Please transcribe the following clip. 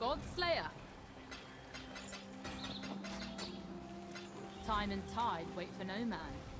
Godslayer. Time and tide wait for no man.